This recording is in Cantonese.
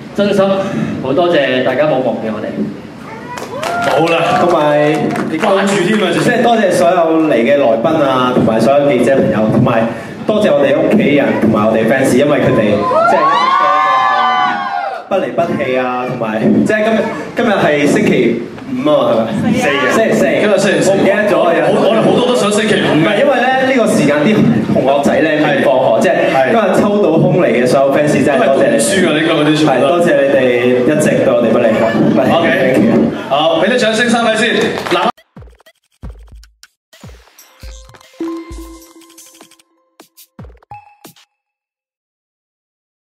真心好多謝大家冇忘記我哋。 好啦， 同埋你關注添啊！ 即係多謝所有嚟嘅來賓啊，同埋所有記者朋友，同埋多謝我哋屋企人同埋我哋 fans，因為佢哋即係不離不棄啊，同埋即係今日係星期5啊，係咪？星期四。 今日星期四， 我唔記得咗啊！ 我哋好多都想星期5。 唔係因為咧呢個時間啲同學仔咧未放學，即係今日抽到空嚟嘅所有 fans 真係多謝你。 書㗎，呢個嗰啲全部。 多謝你哋一直對我哋不離不棄。 OK，好，俾啲掌聲3位先。嗱。